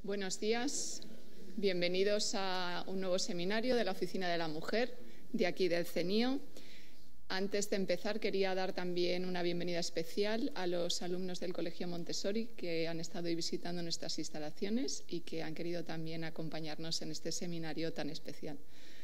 Buenos días, bienvenidos a un nuevo seminario de la Oficina de la Mujer, de aquí del CENIO. Antes de empezar, quería dar también una bienvenida especial a los alumnos del Colegio Montessori que han estado visitando nuestras instalaciones y que han querido también acompañarnos en este seminario tan especial.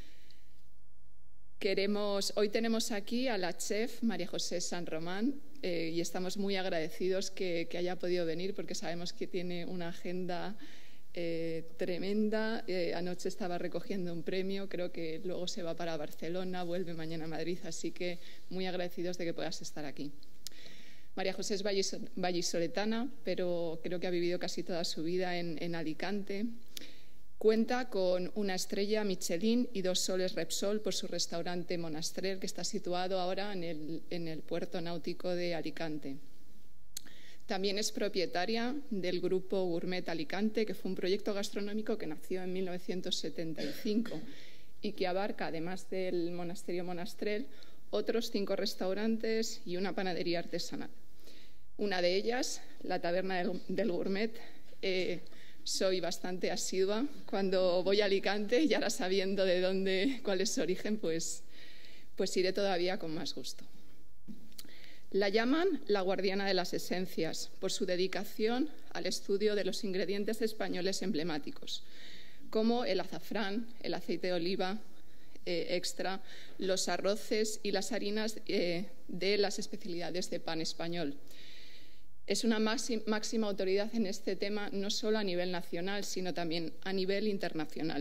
Hoy tenemos aquí a la chef María José San Román y estamos muy agradecidos que haya podido venir porque sabemos que tiene una agenda tremenda. Anoche estaba recogiendo un premio, creo que luego se va para Barcelona, vuelve mañana a Madrid, así que muy agradecidos de que puedas estar aquí. María José es vallisoletana, pero creo que ha vivido casi toda su vida en Alicante. Cuenta con una estrella Michelin y 2 soles Repsol por su restaurante Monastrell, que está situado ahora en el puerto náutico de Alicante. También es propietaria del grupo Gourmet Alicante, que fue un proyecto gastronómico que nació en 1975 y que abarca, además del monasterio Monastrell, otros 5 restaurantes y una panadería artesanal. Una de ellas, la Taberna del Gourmet, soy bastante asidua cuando voy a Alicante y ahora sabiendo cuál es su origen, pues iré todavía con más gusto. La llaman la guardiana de las esencias por su dedicación al estudio de los ingredientes españoles emblemáticos, como el azafrán, el aceite de oliva extra, los arroces y las harinas de las especialidades de pan español. Es una máxima autoridad en este tema, no solo a nivel nacional, sino también a nivel internacional.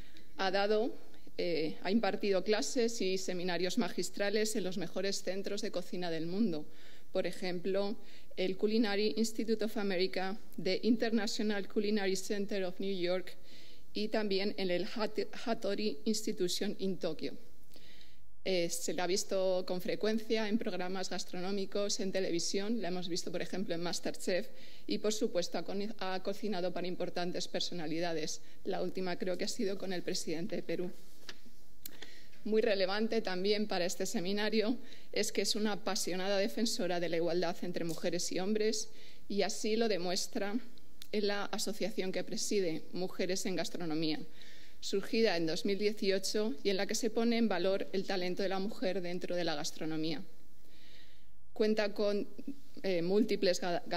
Ha impartido clases y seminarios magistrales en los mejores centros de cocina del mundo. Por ejemplo, el Culinary Institute of America, the International Culinary Center of New York y también en el Hattori Institution en Tokio. Se la ha visto con frecuencia en programas gastronómicos, en televisión, la hemos visto, por ejemplo, en MasterChef y, por supuesto, ha cocinado para importantes personalidades. La última creo que ha sido con el presidente de Perú. Muy relevante también para este seminario es que es una apasionada defensora de la igualdad entre mujeres y hombres y así lo demuestra en la asociación que preside, Mujeres en Gastronomía, surgida en 2018 y en la que se pone en valor el talento de la mujer dentro de la gastronomía. Cuenta con múltiples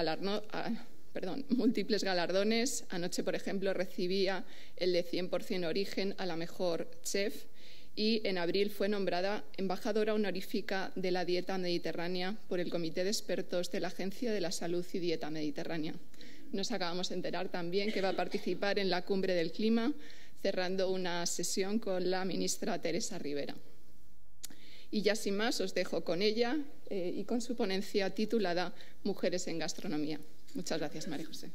galardones. Anoche, por ejemplo, recibía el de 100% Origen a la mejor chef y en abril fue nombrada embajadora honorífica de la dieta mediterránea por el Comité de Expertos de la Agencia de la Salud y Dieta Mediterránea. Nos acabamos de enterar también que va a participar en la Cumbre del Clima, cerrando una sesión con la ministra Teresa Rivera. Y ya sin más, os dejo con ella y con su ponencia titulada Mujeres en Gastronomía. Muchas gracias, María José.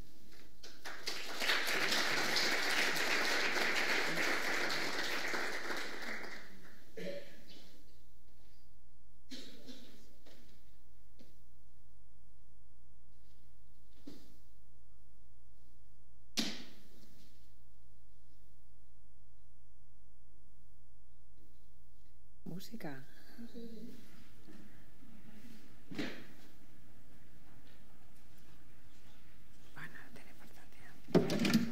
Música. Bueno, tiene importancia.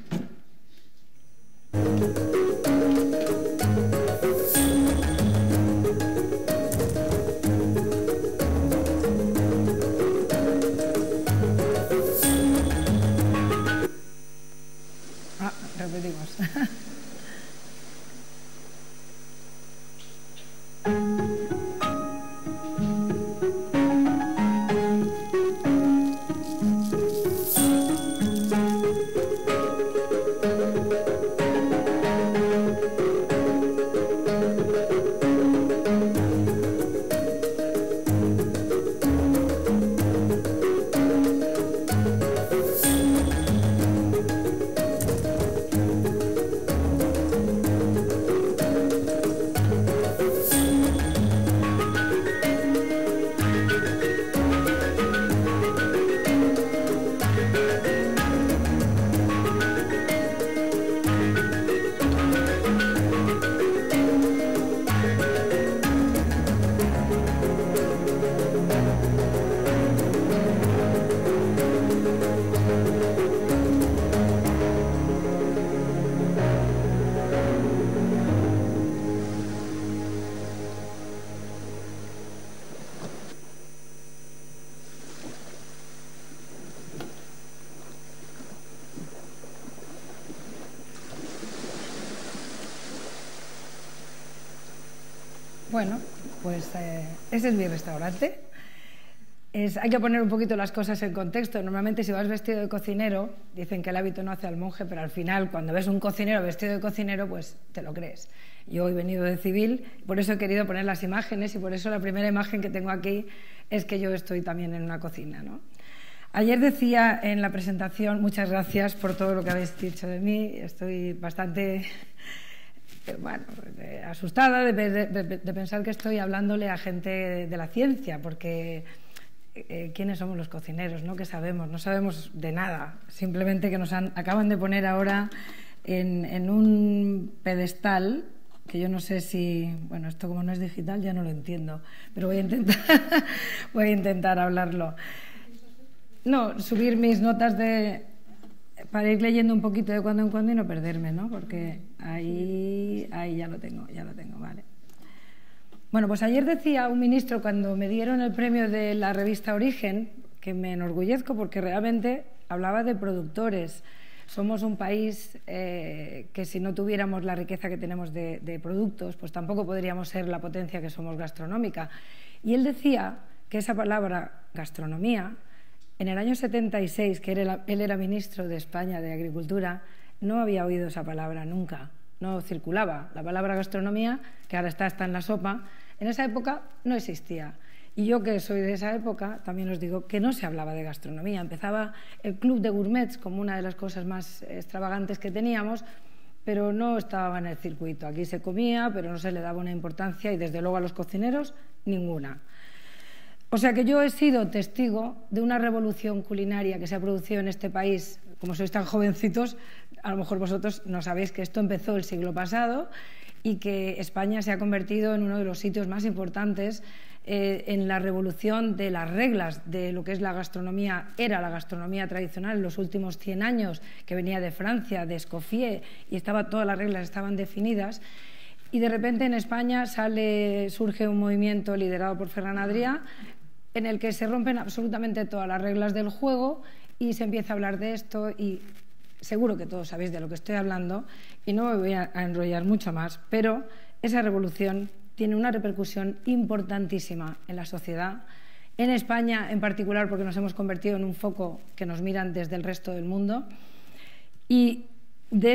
Repetimos. Bueno, pues ese es mi restaurante. Hay que poner un poquito las cosas en contexto. Normalmente si vas vestido de cocinero, dicen que el hábito no hace al monje, pero al final cuando ves un cocinero vestido de cocinero, pues te lo crees. Yo he venido de civil, por eso he querido poner las imágenes y por eso la primera imagen que tengo aquí es que yo estoy también en una cocina, ¿no? Ayer decía en la presentación, muchas gracias por todo lo que habéis dicho de mí, estoy bastante asustada de pensar que estoy hablándole a gente de la ciencia, porque ¿quiénes somos los cocineros? ¿No? ¿Qué sabemos? No sabemos de nada, simplemente que nos acaban de poner ahora en un pedestal que yo no sé si, bueno, esto como no es digital ya no lo entiendo, pero voy a intentar hablarlo. No, subir mis notas para ir leyendo un poquito de cuando en cuando y no perderme, ¿no? Porque ahí ya lo tengo, vale. Bueno, pues ayer decía un ministro cuando me dieron el premio de la revista Origen, que me enorgullezco porque realmente hablaba de productores. Somos un país que si no tuviéramos la riqueza que tenemos de productos, pues tampoco podríamos ser la potencia que somos gastronómica. Y él decía que esa palabra gastronomía, en el año 76, que él era ministro de España de Agricultura, no había oído esa palabra nunca, no circulaba. La palabra gastronomía, que ahora está en la sopa, en esa época no existía. Y yo, que soy de esa época, también os digo que no se hablaba de gastronomía. Empezaba el club de gourmets como una de las cosas más extravagantes que teníamos, pero no estaba en el circuito. Aquí se comía, pero no se le daba una importancia y desde luego a los cocineros ninguna. O sea que yo he sido testigo de una revolución culinaria que se ha producido en este país. Como sois tan jovencitos, a lo mejor vosotros no sabéis que esto empezó el siglo pasado y que España se ha convertido en uno de los sitios más importantes en la revolución de las reglas de lo que es la gastronomía, era la gastronomía tradicional en los últimos 100 años, que venía de Francia, de Escoffier, y todas las reglas estaban definidas. Y de repente en España surge un movimiento liderado por Ferran Adrià, en el que se rompen absolutamente todas las reglas del juego y se empieza a hablar de esto, y seguro que todos sabéis de lo que estoy hablando y no me voy a enrollar mucho más, pero esa revolución tiene una repercusión importantísima en la sociedad, en España en particular, porque nos hemos convertido en un foco que nos miran desde el resto del mundo, y de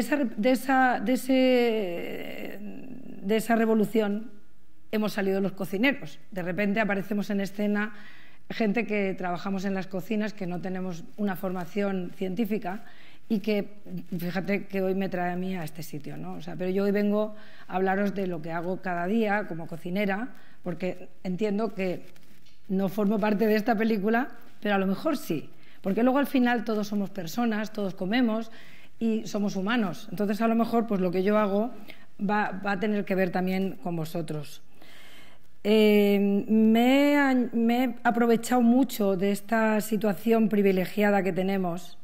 esa revolución hemos salido los cocineros. De repente aparecemos en escena gente que trabajamos en las cocinas, que no tenemos una formación científica y que, fíjate que hoy me trae a mí a este sitio, ¿no? O sea, pero yo hoy vengo a hablaros de lo que hago cada día como cocinera, porque entiendo que no formo parte de esta película, pero a lo mejor sí, porque luego al final todos somos personas, todos comemos y somos humanos. Entonces a lo mejor pues lo que yo hago va a tener que ver también con vosotros. Me he aprovechado mucho de esta situación privilegiada que tenemos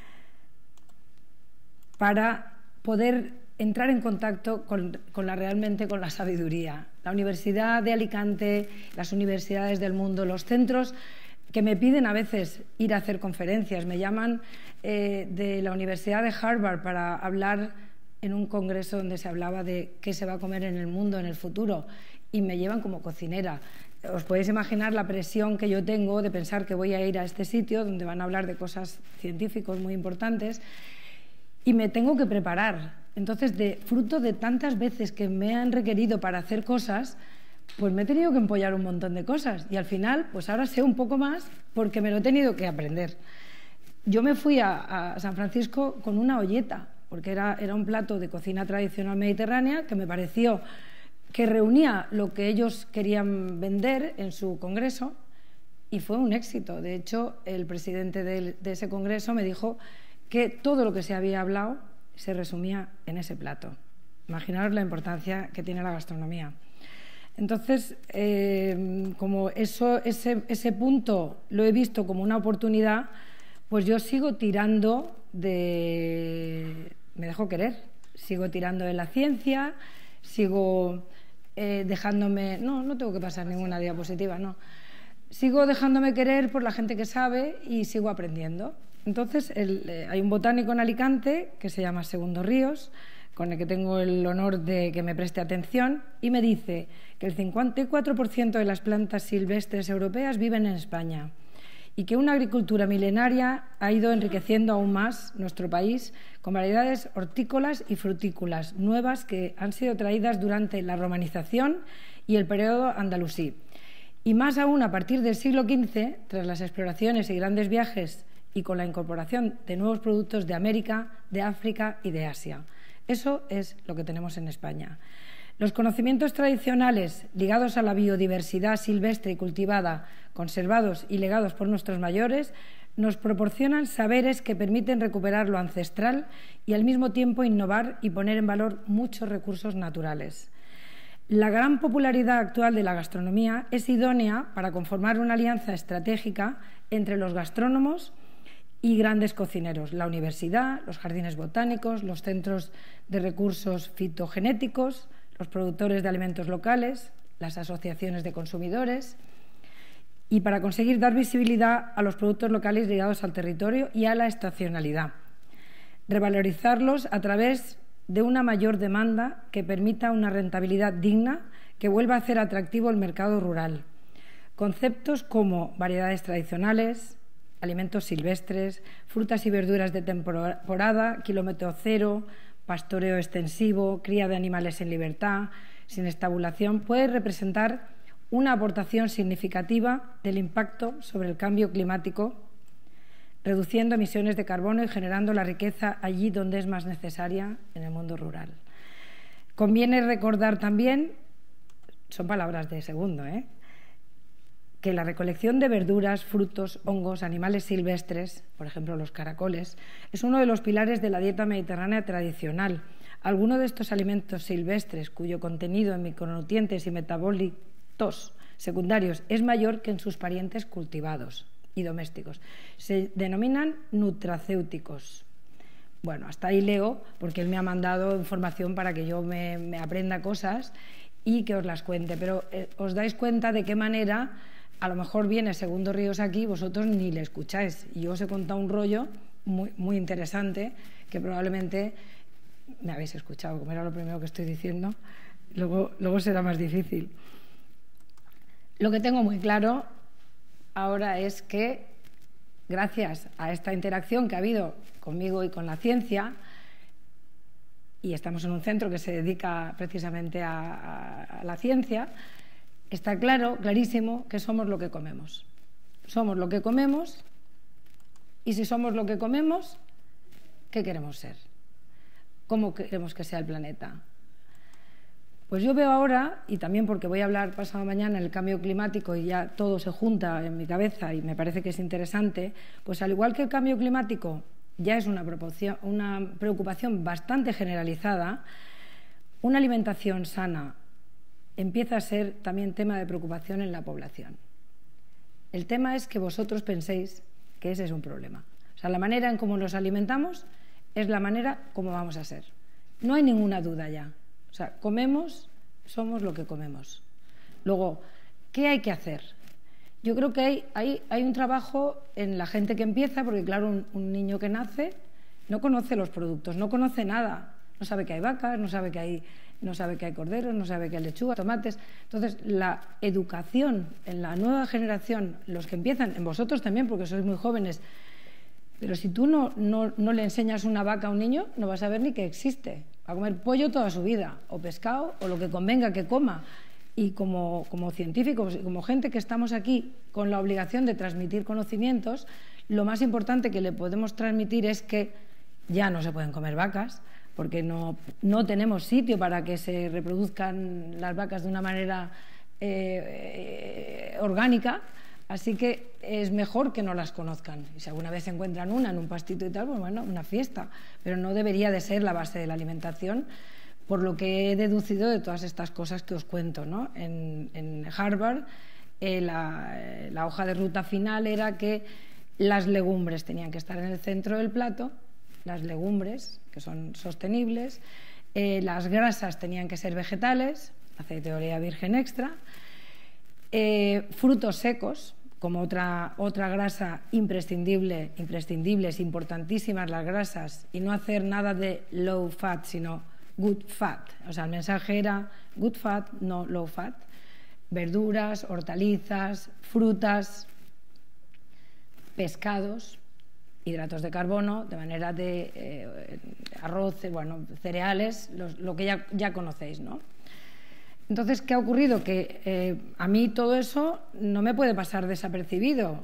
para poder entrar en contacto realmente con la sabiduría. La Universidad de Alicante, las universidades del mundo, los centros que me piden a veces ir a hacer conferencias, me llaman de la Universidad de Harvard para hablar en un congreso donde se hablaba de qué se va a comer en el mundo en el futuro, y me llevan como cocinera. Os podéis imaginar la presión que yo tengo de pensar que voy a ir a este sitio donde van a hablar de cosas científicas muy importantes y me tengo que preparar. Entonces, fruto de tantas veces que me han requerido para hacer cosas, pues me he tenido que empollar un montón de cosas y al final, pues ahora sé un poco más porque me lo he tenido que aprender. Yo me fui a San Francisco con una olleta, porque era un plato de cocina tradicional mediterránea que me pareció que reunía lo que ellos querían vender en su congreso y fue un éxito. De hecho, el presidente de ese congreso me dijo que todo lo que se había hablado se resumía en ese plato. Imaginaos la importancia que tiene la gastronomía. Entonces, como ese punto lo he visto como una oportunidad, pues yo sigo tirando me dejo querer, sigo tirando de la ciencia, sigo dejándome... No tengo que pasar ninguna diapositiva, no. Sigo dejándome querer por la gente que sabe y sigo aprendiendo. Entonces, hay un botánico en Alicante que se llama Segundo Ríos, con el que tengo el honor de que me preste atención, y me dice que el 54% de las plantas silvestres europeas viven en España y que una agricultura milenaria ha ido enriqueciendo aún más nuestro país con variedades hortícolas y frutícolas nuevas que han sido traídas durante la romanización y el periodo andalusí. Y más aún a partir del siglo XV, tras las exploraciones y grandes viajes y con la incorporación de nuevos productos de América, de África y de Asia. Eso es lo que tenemos en España. Los conocimientos tradicionales ligados a la biodiversidad silvestre y cultivada, conservados y legados por nuestros mayores, nos proporcionan saberes que permiten recuperar lo ancestral y al mismo tiempo innovar y poner en valor muchos recursos naturales. La gran popularidad actual de la gastronomía es idónea para conformar una alianza estratégica entre los gastrónomos y grandes cocineros, la universidad, los jardines botánicos, los centros de recursos fitogenéticos, los productores de alimentos locales, las asociaciones de consumidores, y para conseguir dar visibilidad a los productos locales ligados al territorio y a la estacionalidad. Revalorizarlos a través de una mayor demanda que permita una rentabilidad digna que vuelva a hacer atractivo el mercado rural. Conceptos como variedades tradicionales, alimentos silvestres, frutas y verduras de temporada, kilómetro cero, pastoreo extensivo, cría de animales en libertad, sin estabulación, puede representar una aportación significativa del impacto sobre el cambio climático, reduciendo emisiones de carbono y generando la riqueza allí donde es más necesaria, en el mundo rural. Conviene recordar también, son palabras de segundo, que la recolección de verduras, frutos, hongos, animales silvestres, por ejemplo los caracoles, es uno de los pilares de la dieta mediterránea tradicional. Algunos de estos alimentos silvestres, cuyo contenido en micronutrientes y metabolitos secundarios es mayor que en sus parientes cultivados y domésticos, se denominan nutracéuticos. Bueno, hasta ahí leo, porque él me ha mandado información para que yo me aprenda cosas y que os las cuente, pero os dais cuenta de qué manera a lo mejor viene Segundo Ríos aquí, vosotros ni le escucháis. Y yo os he contado un rollo muy interesante que probablemente me habéis escuchado, como era lo primero que estoy diciendo, luego será más difícil. Lo que tengo muy claro ahora es que, gracias a esta interacción que ha habido conmigo y con la ciencia, y estamos en un centro que se dedica precisamente a la ciencia, está clarísimo que somos lo que comemos. Somos lo que comemos, y si somos lo que comemos, ¿qué queremos ser? ¿Cómo queremos que sea el planeta? Pues yo veo ahora, y también porque voy a hablar pasado mañana en el cambio climático y ya todo se junta en mi cabeza y me parece que es interesante, pues al igual que el cambio climático ya es una preocupación bastante generalizada, una alimentación sana empieza a ser también tema de preocupación en la población. El tema es que vosotros penséis que ese es un problema. O sea, la manera en cómo nos alimentamos es la manera como vamos a ser. No hay ninguna duda ya. O sea, comemos, somos lo que comemos. Luego, ¿qué hay que hacer? Yo creo que hay un trabajo en la gente que empieza, porque claro, un niño que nace no conoce los productos, no conoce nada. No sabe que hay vacas, no sabe que hay corderos, no sabe que hay lechuga, tomates. Entonces, la educación en la nueva generación, los que empiezan, en vosotros también, porque sois muy jóvenes, pero si tú no le enseñas una vaca a un niño, no va a saber ni que existe. Va a comer pollo toda su vida, o pescado, o lo que convenga que coma. Y como científicos, como gente que estamos aquí con la obligación de transmitir conocimientos, lo más importante que le podemos transmitir es que ya no se pueden comer vacas, porque no tenemos sitio para que se reproduzcan las vacas de una manera orgánica, así que es mejor que no las conozcan. Y si alguna vez se encuentran una en un pastito y tal, pues bueno, una fiesta, pero no debería de ser la base de la alimentación, por lo que he deducido de todas estas cosas que os cuento, ¿no? En Harvard, la hoja de ruta final era que las legumbres tenían que estar en el centro del plato, las legumbres, que son sostenibles, las grasas tenían que ser vegetales, aceite de oliva virgen extra, frutos secos, como otra grasa imprescindibles, importantísimas las grasas, y no hacer nada de low fat, sino good fat. O sea, el mensaje era good fat, no low fat. Verduras, hortalizas, frutas, pescados, hidratos de carbono, de manera de arroz, bueno, cereales, lo que ya conocéis, ¿no? Entonces, ¿qué ha ocurrido? Que a mí todo eso no me puede pasar desapercibido.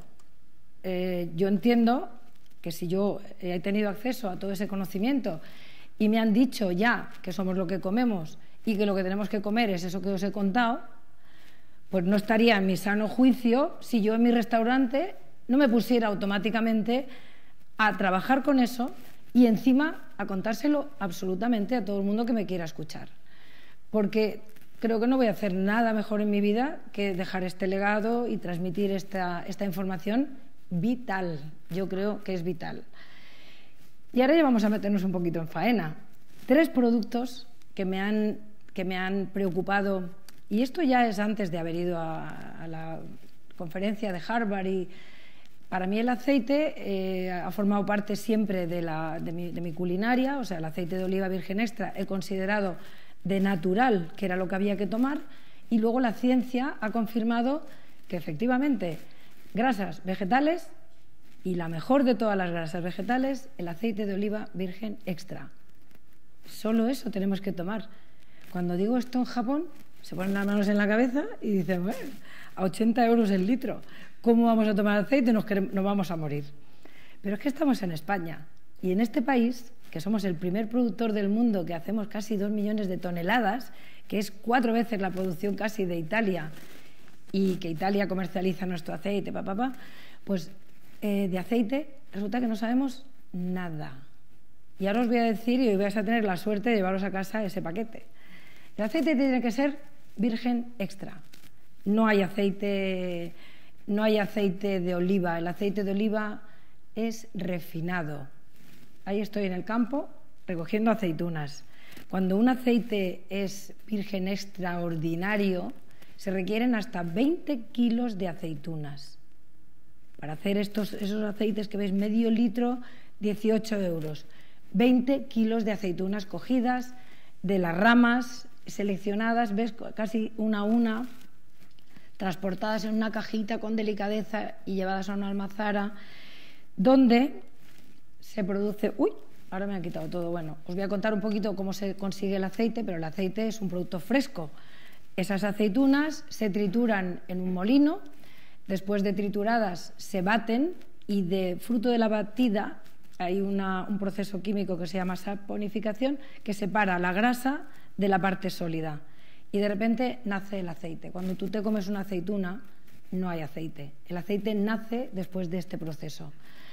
Yo entiendo que si yo he tenido acceso a todo ese conocimiento y me han dicho ya que somos lo que comemos y que lo que tenemos que comer es eso que os he contado, pues no estaría en mi sano juicio si yo en mi restaurante no me pusiera automáticamente a trabajar con eso y encima a contárselo absolutamente a todo el mundo que me quiera escuchar. Porque creo que no voy a hacer nada mejor en mi vida que dejar este legado y transmitir esta información vital. Yo creo que es vital. Y ahora ya vamos a meternos un poquito en faena. 3 productos que me han preocupado, y esto ya es antes de haber ido a la conferencia de Harvard, y para mí el aceite ha formado parte siempre de mi culinaria. O sea, el aceite de oliva virgen extra he considerado de natural, que era lo que había que tomar, y luego la ciencia ha confirmado que efectivamente grasas vegetales, y la mejor de todas las grasas vegetales, el aceite de oliva virgen extra. Solo eso tenemos que tomar. Cuando digo esto en Japón, se ponen las manos en la cabeza y dicen, bueno, a 80 euros el litro, ¿cómo vamos a tomar aceite? Nos vamos a morir. Pero es que estamos en España, y en este país, que somos el primer productor del mundo, que hacemos casi 2 millones de toneladas, que es 4 veces la producción casi de Italia, y que Italia comercializa nuestro aceite, pues de aceite resulta que no sabemos nada. Y ahora os voy a decir, y hoy vais a tener la suerte de llevaros a casa ese paquete. El aceite tiene que ser virgen extra. No hay aceite de oliva. El aceite de oliva es refinado. Ahí estoy en el campo recogiendo aceitunas. Cuando un aceite es virgen extraordinario, se requieren hasta 20 kilos de aceitunas. Para hacer esos aceites que veis, medio litro, 18 euros. 20 kilos de aceitunas cogidas de las ramas, seleccionadas, ves, casi una a una, transportadas en una cajita con delicadeza y llevadas a una almazara, donde se produce... ¡Uy! Ahora me han quitado todo. Bueno, os voy a contar un poquito cómo se consigue el aceite, pero el aceite es un producto fresco. Esas aceitunas se trituran en un molino, después de trituradas se baten, y de fruto de la batida hay un proceso químico que se llama saponificación, que separa la grasa de la parte sólida, y de repente nace el aceite. Cuando tú te comes una aceituna, no hay aceite. El aceite nace después de este proceso.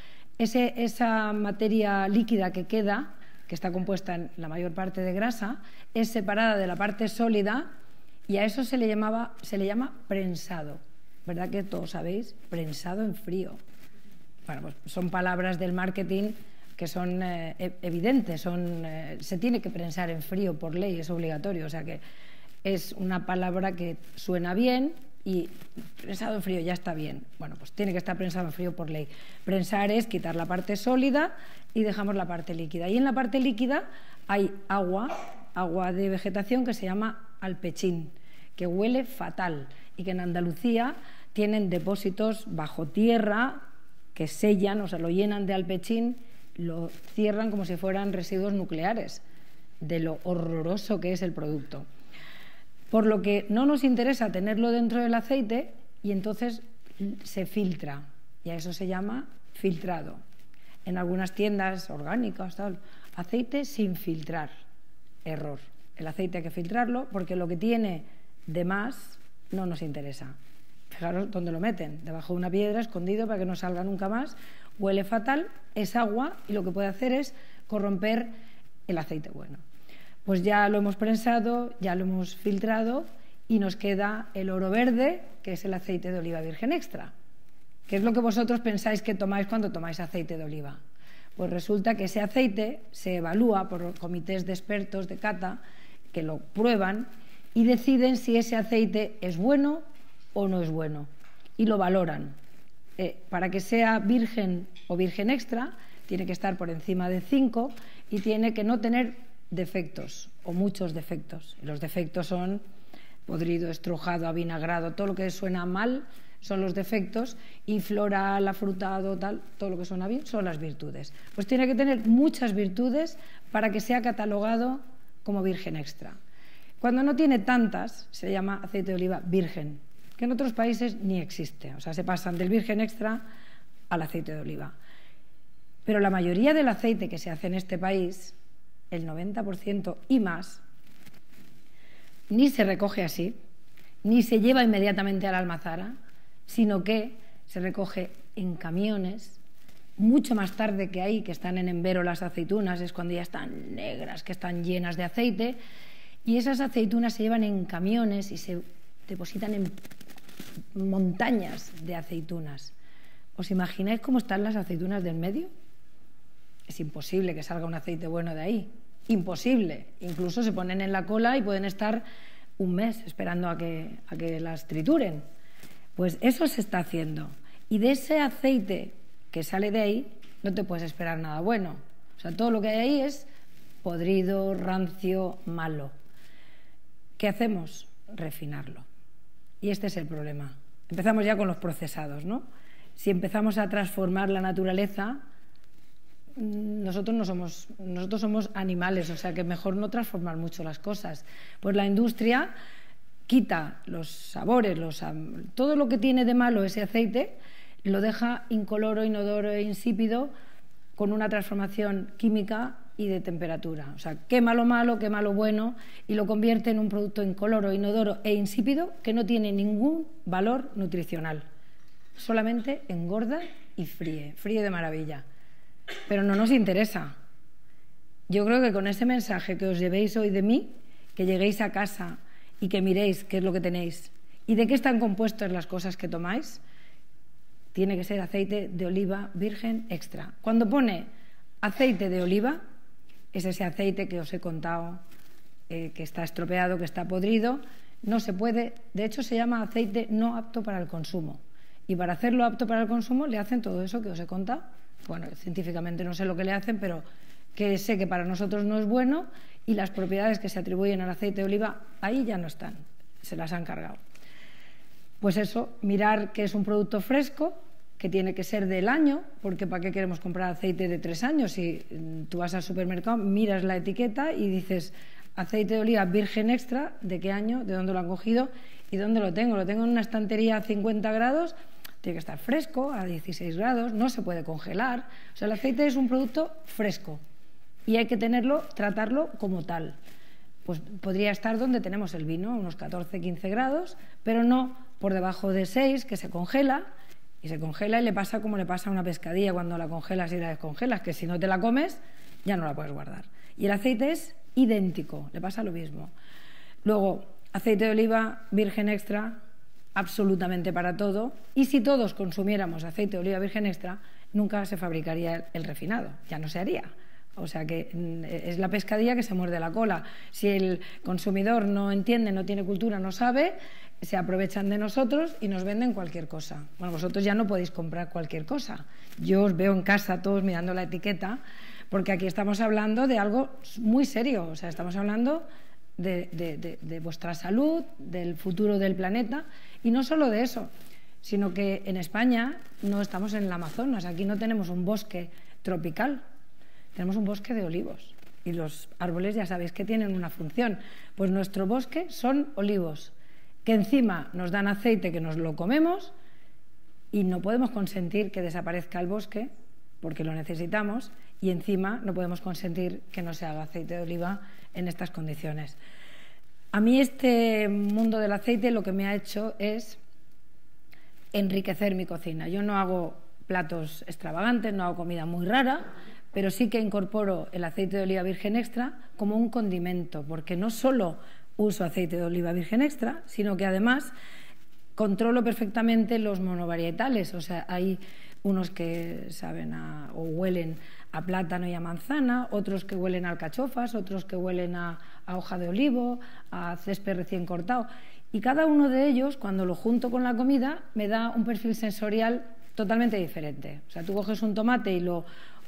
Esa materia líquida que queda, que está compuesta en la mayor parte de grasa, es separada de la parte sólida, y a eso se le llama prensado. ¿Verdad que todos sabéis? Prensado en frío. Bueno, pues son palabras del marketing que son evidentes. Se tiene que prensar en frío por ley, es obligatorio. O sea que es una palabra que suena bien, y prensado en frío ya está bien. Bueno, pues tiene que estar prensado en frío por ley. Prensar es quitar la parte sólida y dejamos la parte líquida. Y en la parte líquida hay agua de vegetación que se llama alpechín, que huele fatal, y que en Andalucía tienen depósitos bajo tierra que sellan, o sea, lo llenan de alpechín, lo cierran como si fueran residuos nucleares, de lo horroroso que es el producto. Por lo que no nos interesa tenerlo dentro del aceite, y entonces se filtra, y a eso se llama filtrado. En algunas tiendas orgánicas, tal, aceite sin filtrar. Error. El aceite hay que filtrarlo, porque lo que tiene de más no nos interesa. Fijaros dónde lo meten, debajo de una piedra, escondido para que no salga nunca más. Huele fatal, es agua, y lo que puede hacer es corromper el aceite bueno. Pues ya lo hemos prensado, ya lo hemos filtrado, y nos queda el oro verde, que es el aceite de oliva virgen extra. ¿Qué es lo que vosotros pensáis que tomáis cuando tomáis aceite de oliva? Pues resulta que ese aceite se evalúa por comités de expertos de cata, que lo prueban y deciden si ese aceite es bueno o no es bueno, y lo valoran. Para que sea virgen o virgen extra, tiene que estar por encima de 5 y tiene que no tener defectos o muchos defectos. Los defectos son podrido, estrujado, avinagrado, todo lo que suena mal son los defectos, y floral, afrutado, tal, todo lo que suena bien son las virtudes. Pues tiene que tener muchas virtudes para que sea catalogado como virgen extra. Cuando no tiene tantas, se llama aceite de oliva virgen, que en otros países ni existe. O sea, se pasan del virgen extra al aceite de oliva. Pero la mayoría del aceite que se hace en este país, el 90% y más, ni se recoge así, ni se lleva inmediatamente a la almazara, sino que se recoge en camiones, mucho más tarde que ahí, que están en envero las aceitunas, es cuando ya están negras, que están llenas de aceite, y esas aceitunas se llevan en camiones y se depositan en montañas de aceitunas. ¿Os imagináis cómo están las aceitunas del medio? Es imposible que salga un aceite bueno de ahí, imposible. Incluso se ponen en la cola y pueden estar un mes esperando a que las trituren. Pues eso se está haciendo, y de ese aceite que sale de ahí no te puedes esperar nada bueno. O sea, todo lo que hay ahí es podrido, rancio, malo. ¿Qué hacemos? Refinarlo. Y este es el problema. Empezamos ya con los procesados, ¿no? Si empezamos a transformar la naturaleza, nosotros somos animales, o sea que mejor no transformar mucho las cosas. Pues la industria quita los sabores, todo lo que tiene de malo ese aceite, lo deja incoloro, inodoro e insípido, con una transformación química y de temperatura. O sea, quema lo malo, quema lo bueno, y lo convierte en un producto incoloro, inodoro e insípido que no tiene ningún valor nutricional. Solamente engorda y fríe de maravilla. Pero no nos interesa. Yo creo que con ese mensaje que os llevéis hoy de mí, que lleguéis a casa y que miréis qué es lo que tenéis y de qué están compuestas las cosas que tomáis, tiene que ser aceite de oliva virgen extra. Cuando pone aceite de oliva, es ese aceite que os he contado, que está estropeado, que está podrido, no se puede, de hecho se llama aceite no apto para el consumo. Y para hacerlo apto para el consumo le hacen todo eso que os he contado. Bueno, científicamente no sé lo que le hacen, pero que sé que para nosotros no es bueno, y las propiedades que se atribuyen al aceite de oliva ahí ya no están, se las han cargado. Pues eso, mirar que es un producto fresco, que tiene que ser del año, porque ¿para qué queremos comprar aceite de 3 años? Si tú vas al supermercado, miras la etiqueta y dices aceite de oliva virgen extra, ¿de qué año? ¿De dónde lo han cogido? ¿Y dónde lo tengo? Lo tengo en una estantería a 50 grados, tiene que estar fresco, a 16 grados, no se puede congelar. O sea, el aceite es un producto fresco y hay que tratarlo como tal. Pues podría estar donde tenemos el vino, unos 14-15 grados, pero no por debajo de 6, que se congela, y le pasa como le pasa a una pescadilla cuando la congelas y la descongelas, que si no te la comes ya no la puedes guardar. Y el aceite es idéntico, le pasa lo mismo. Luego, aceite de oliva virgen extra, absolutamente para todo, y si todos consumiéramos aceite de oliva virgen extra, nunca se fabricaría el refinado, ya no se haría. O sea que es la pescadilla que se muerde la cola. Si el consumidor no entiende, no tiene cultura, no sabe, se aprovechan de nosotros y nos venden cualquier cosa. Bueno, vosotros ya no podéis comprar cualquier cosa. Yo os veo en casa todos mirando la etiqueta, porque aquí estamos hablando de algo muy serio. O sea, estamos hablando de vuestra salud, del futuro del planeta, y no solo de eso, sino que en España no estamos en el Amazonas, aquí no tenemos un bosque tropical, tenemos un bosque de olivos, y los árboles ya sabéis que tienen una función. Pues nuestro bosque son olivos, que encima nos dan aceite, que nos lo comemos, y no podemos consentir que desaparezca el bosque porque lo necesitamos, y encima no podemos consentir que no se haga aceite de oliva en estas condiciones. A mí este mundo del aceite lo que me ha hecho es enriquecer mi cocina. Yo no hago platos extravagantes, no hago comida muy rara, pero sí que incorporo el aceite de oliva virgen extra como un condimento, porque no solo uso aceite de oliva virgen extra, sino que además controlo perfectamente los monovarietales. O sea, hay unos que saben o huelen a plátano y a manzana, otros que huelen a alcachofas, otros que huelen a hoja de olivo, a césped recién cortado. Y cada uno de ellos, cuando lo junto con la comida, me da un perfil sensorial totalmente diferente. O sea, tú coges un tomate y lo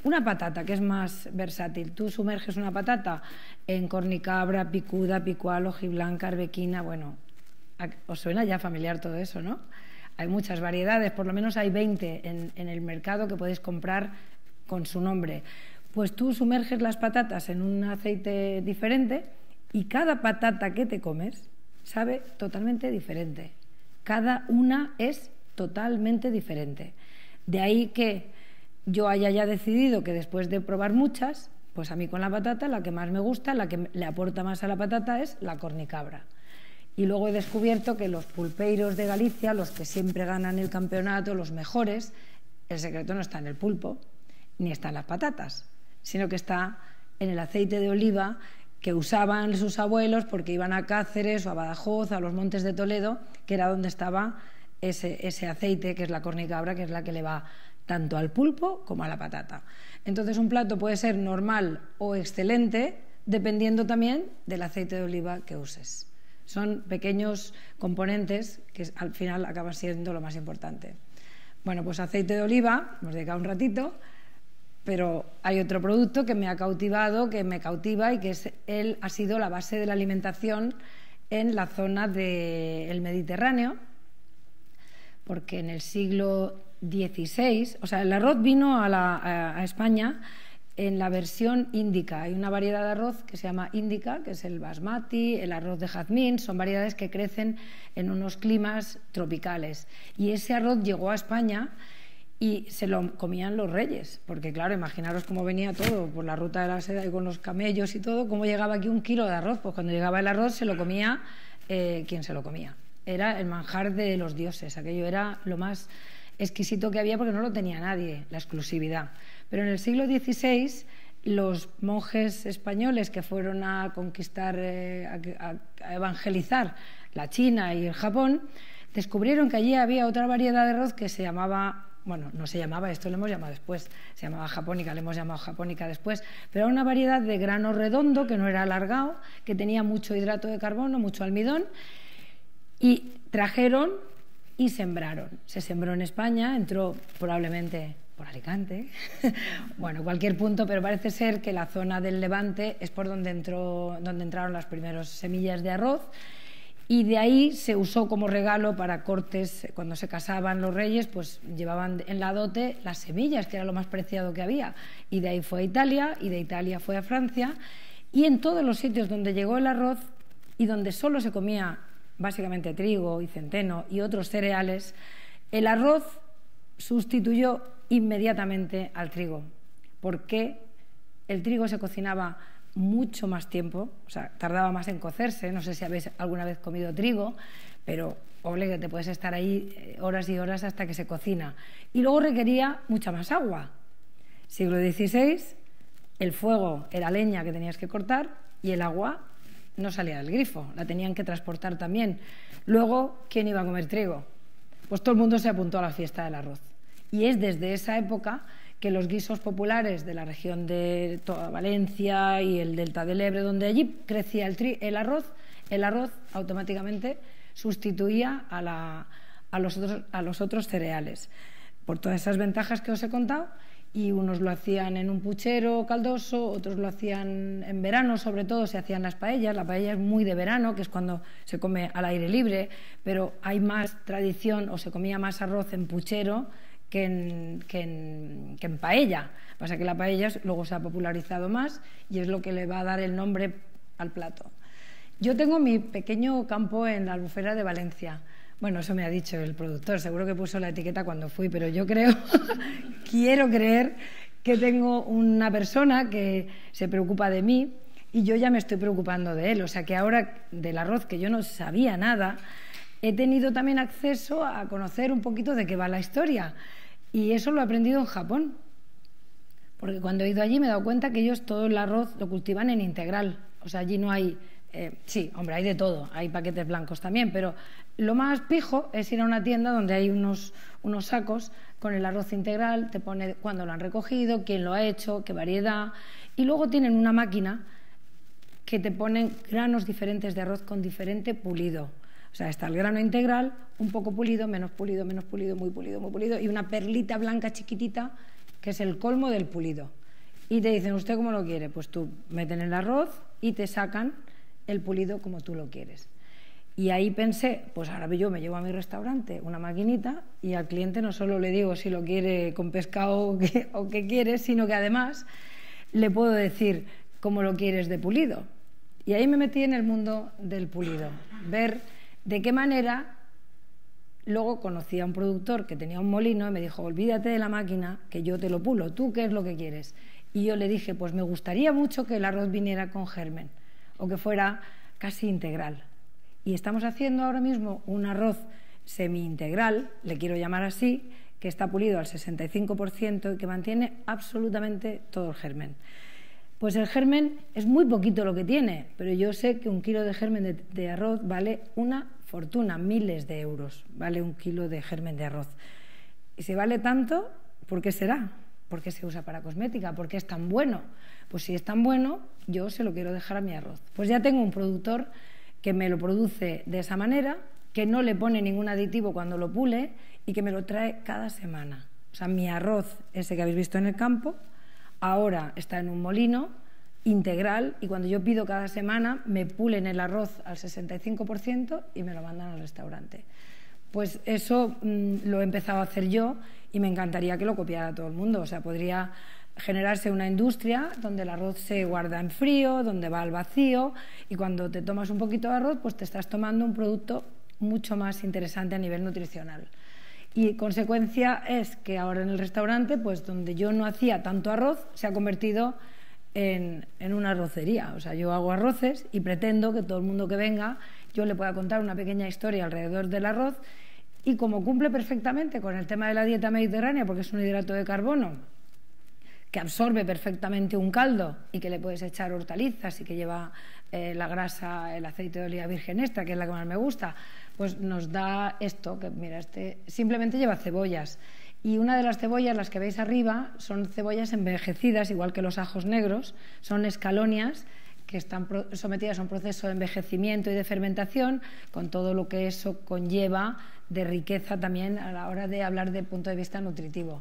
Una patata, que es más versátil. Tú sumerges una patata en cornicabra, picuda, picual, hojiblanca, arbequina. Bueno, os suena ya familiar todo eso, ¿no? Hay muchas variedades, por lo menos hay 20 en el mercado que podéis comprar con su nombre. Pues tú sumerges las patatas en un aceite diferente y cada patata que te comes sabe totalmente diferente. Cada una es totalmente diferente. De ahí que yo haya ya decidido que después de probar muchas, pues a mí con la patata la que más me gusta, la que le aporta más a la patata es la cornicabra. Y luego he descubierto que los pulpeiros de Galicia, los que siempre ganan el campeonato, los mejores, el secreto no está en el pulpo, ni está en las patatas, sino que está en el aceite de oliva que usaban sus abuelos porque iban a Cáceres o a Badajoz, a los Montes de Toledo, que era donde estaba ese aceite, que es la cornicabra, que es la que le va tanto al pulpo como a la patata. Entonces un plato puede ser normal o excelente dependiendo también del aceite de oliva que uses. Son pequeños componentes que al final acaban siendo lo más importante. Bueno, pues aceite de oliva, hemos dedicado un ratito, pero hay otro producto que me ha cautivado, que me cautiva y que ha sido la base de la alimentación en la zona del Mediterráneo, porque en el siglo XVI, o sea, el arroz vino a España en la versión índica. Hay una variedad de arroz que se llama índica, que es el basmati, el arroz de jazmín, son variedades que crecen en unos climas tropicales. Y ese arroz llegó a España y se lo comían los reyes, porque claro, imaginaros cómo venía todo por la ruta de la seda y con los camellos y todo, cómo llegaba aquí 1 kilo de arroz. Pues cuando llegaba el arroz se lo comía quien se lo comía. Era el manjar de los dioses, aquello era lo más exquisito que había porque no lo tenía nadie, la exclusividad. Pero en el siglo XVI los monjes españoles que fueron a conquistar, a evangelizar la China y el Japón, descubrieron que allí había otra variedad de arroz que se llamaba, bueno, no se llamaba, esto lo hemos llamado después, se llamaba japónica, le hemos llamado japónica después, pero era una variedad de grano redondo que no era alargado, que tenía mucho hidrato de carbono, mucho almidón, y trajeron y sembraron. Se sembró en España, entró probablemente por Alicante, bueno, cualquier punto, pero parece ser que la zona del Levante es por donde entraron las primeras semillas de arroz, y de ahí se usó como regalo para cortes. Cuando se casaban los reyes, pues llevaban en la dote las semillas, que era lo más preciado que había, y de ahí fue a Italia, y de Italia fue a Francia, y en todos los sitios donde llegó el arroz y donde solo se comía básicamente trigo y centeno y otros cereales, el arroz sustituyó inmediatamente al trigo, porque el trigo se cocinaba mucho más tiempo, o sea, tardaba más en cocerse. No sé si habéis alguna vez comido trigo, pero ole que te puedes estar ahí horas y horas hasta que se cocina. Y luego requería mucha más agua. Siglo XVI, el fuego era leña que tenías que cortar y el agua no salía del grifo, la tenían que transportar también. Luego, ¿quién iba a comer trigo? Pues todo el mundo se apuntó a la fiesta del arroz. Y es desde esa época que los guisos populares de la región de toda Valencia y el delta del Ebre, donde allí crecía el arroz automáticamente sustituía a los otros cereales, por todas esas ventajas que os he contado. Y unos lo hacían en un puchero caldoso, otros lo hacían en verano, sobre todo se hacían las paellas. La paella es muy de verano, que es cuando se come al aire libre, pero hay más tradición, o se comía más arroz en puchero que en paella. Pasa que la paella luego se ha popularizado más y es lo que le va a dar el nombre al plato. Yo tengo mi pequeño campo en la Albufera de Valencia. Bueno, eso me ha dicho el productor, seguro que puso la etiqueta cuando fui, pero yo creo, quiero creer que tengo una persona que se preocupa de mí y yo ya me estoy preocupando de él. O sea que ahora del arroz, que yo no sabía nada, he tenido también acceso a conocer un poquito de qué va la historia. Y eso lo he aprendido en Japón, porque cuando he ido allí me he dado cuenta que ellos todo el arroz lo cultivan en integral. O sea, allí no hay... sí, hombre, hay de todo, hay paquetes blancos también, pero lo más pijo es ir a una tienda donde hay unos sacos con el arroz integral, te pone cuándo lo han recogido, quién lo ha hecho, qué variedad, y luego tienen una máquina que te ponen granos diferentes de arroz con diferente pulido. O sea, está el grano integral, un poco pulido, menos pulido, muy pulido, y una perlita blanca chiquitita que es el colmo del pulido. Y te dicen, ¿usted cómo lo quiere? Pues tú meten el arroz y te sacan el pulido como tú lo quieres. Y ahí pensé, pues ahora yo me llevo a mi restaurante una maquinita y al cliente no solo le digo si lo quiere con pescado o qué quiere, sino que además le puedo decir cómo lo quieres de pulido. Y ahí me metí en el mundo del pulido, ver de qué manera. Luego conocí a un productor que tenía un molino y me dijo, olvídate de la máquina, que yo te lo pulo, ¿tú qué es lo que quieres? Y yo le dije, pues me gustaría mucho que el arroz viniera con germen o que fuera casi integral. Y estamos haciendo ahora mismo un arroz semi-integral, le quiero llamar así, que está pulido al 65% y que mantiene absolutamente todo el germen. Pues el germen es muy poquito lo que tiene, pero yo sé que un kilo de germen de arroz vale una fortuna, miles de euros, vale un kilo de germen de arroz. Y si vale tanto, ¿por qué será? ¿Por qué se usa para cosmética? ¿Por qué es tan bueno? Pues si es tan bueno, yo se lo quiero dejar a mi arroz. Pues ya tengo un productor que me lo produce de esa manera, que no le pone ningún aditivo cuando lo pule y que me lo trae cada semana. O sea, mi arroz, ese que habéis visto en el campo, ahora está en un molino integral y cuando yo pido cada semana me pulen el arroz al 65% y me lo mandan al restaurante. Pues eso lo he empezado a hacer yo y me encantaría que lo copiara todo el mundo. O sea, podría generarse una industria donde el arroz se guarda en frío, donde va al vacío y cuando te tomas un poquito de arroz pues te estás tomando un producto mucho más interesante a nivel nutricional. Y consecuencia es que ahora en el restaurante, pues donde yo no hacía tanto arroz, se ha convertido en una arrocería. O sea, yo hago arroces y pretendo que todo el mundo que venga, yo le pueda contar una pequeña historia alrededor del arroz y como cumple perfectamente con el tema de la dieta mediterránea, porque es un hidrato de carbono que absorbe perfectamente un caldo y que le puedes echar hortalizas y que lleva la grasa, el aceite de oliva virgen extra, que es la que más me gusta, pues nos da esto, que mira, este simplemente lleva cebollas. Y una de las cebollas, las que veis arriba, son cebollas envejecidas, igual que los ajos negros, son escalonias que están sometidas a un proceso de envejecimiento y de fermentación, con todo lo que eso conlleva de riqueza también a la hora de hablar del punto de vista nutritivo.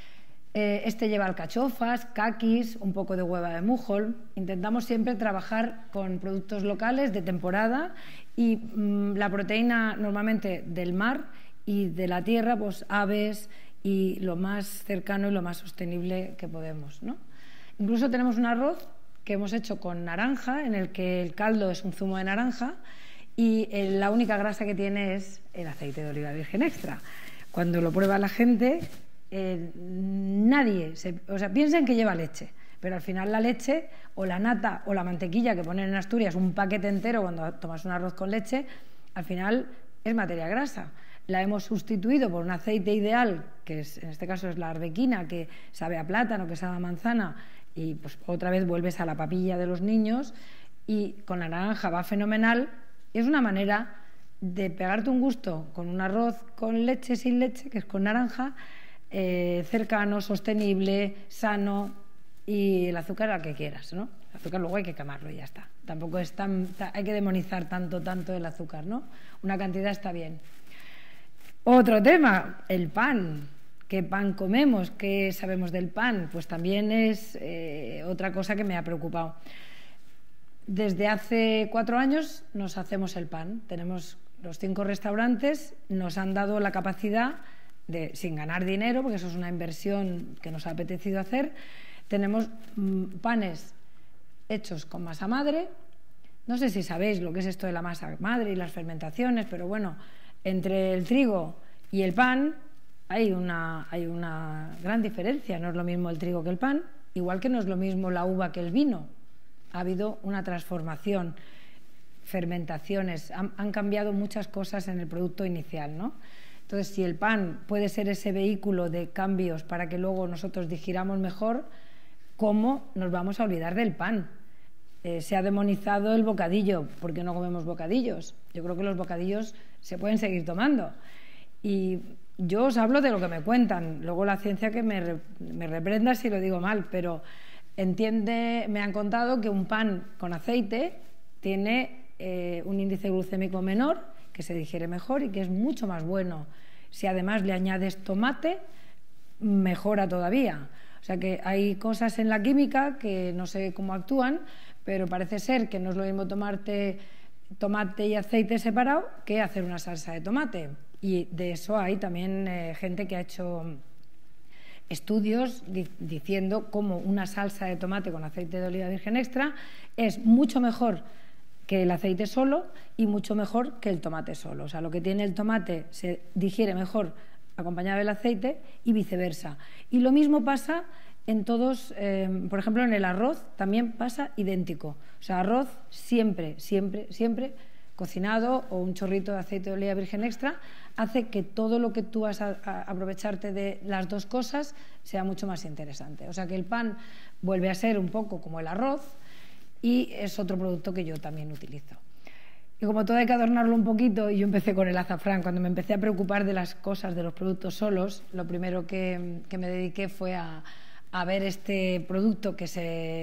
Este lleva alcachofas, caquis, un poco de hueva de mújol. Intentamos siempre trabajar con productos locales de temporada y la proteína normalmente del mar y de la tierra, pues aves y lo más cercano y lo más sostenible que podemos, ¿no? Incluso tenemos un arroz que hemos hecho con naranja, en el que el caldo es un zumo de naranja y la única grasa que tiene es el aceite de oliva virgen extra. Cuando lo prueba la gente, piensan que lleva leche, pero al final la leche o la nata o la mantequilla que ponen en Asturias, un paquete entero cuando tomas un arroz con leche, al final es materia grasa. La hemos sustituido por un aceite ideal, que es, en este caso es la arbequina, que sabe a plátano, que sabe a manzana, y pues otra vez vuelves a la papilla de los niños, y con la naranja va fenomenal. Es una manera de pegarte un gusto con un arroz con leche, sin leche, que es con naranja, cercano, sostenible, sano, y el azúcar al que quieras, ¿no? El azúcar luego hay que quemarlo y ya está. Tampoco es hay que demonizar tanto el azúcar, ¿no? Una cantidad está bien. Otro tema, el pan. ¿Qué pan comemos? ¿Qué sabemos del pan? Pues también es otra cosa que me ha preocupado. Desde hace 4 años nos hacemos el pan. Tenemos los 5 restaurantes, nos han dado la capacidad de, sin ganar dinero, porque eso es una inversión que nos ha apetecido hacer, tenemos panes hechos con masa madre. No sé si sabéis lo que es esto de la masa madre y las fermentaciones, pero bueno, entre el trigo y el pan hay una gran diferencia. No es lo mismo el trigo que el pan, igual que no es lo mismo la uva que el vino. Ha habido una transformación, fermentaciones, han cambiado muchas cosas en el producto inicial, ¿no? Entonces, si el pan puede ser ese vehículo de cambios para que luego nosotros digiramos mejor, ¿cómo nos vamos a olvidar del pan? Se ha demonizado el bocadillo. ¿Por qué no comemos bocadillos? Yo creo que los bocadillos se pueden seguir tomando. Y yo os hablo de lo que me cuentan. Luego la ciencia que me reprenda si lo digo mal, pero me han contado que un pan con aceite tiene un índice glucémico menor, que se digiere mejor y que es mucho más bueno. Si además le añades tomate, mejora todavía. O O sea que hay cosas en la química que no sé cómo actúan, pero parece ser que no es lo mismo tomate y aceite separado que hacer una salsa de tomate. Y de eso hay también gente que ha hecho estudios diciendo cómo una salsa de tomate con aceite de oliva virgen extra es mucho mejor que el aceite solo y mucho mejor que el tomate solo. O sea, lo que tiene el tomate se digiere mejor acompañado del aceite y viceversa. Y lo mismo pasa en todos, por ejemplo, en el arroz también pasa idéntico. O sea, arroz siempre, siempre, siempre cocinado o un chorrito de aceite de oliva virgen extra hace que todo lo que tú vas a aprovecharte de las dos cosas sea mucho más interesante. O sea que el pan vuelve a ser un poco como el arroz y es otro producto que yo también utilizo. Y como todo hay que adornarlo un poquito, y yo empecé con el azafrán, cuando me empecé a preocupar de las cosas, de los productos solos, lo primero que me dediqué fue a ver este producto que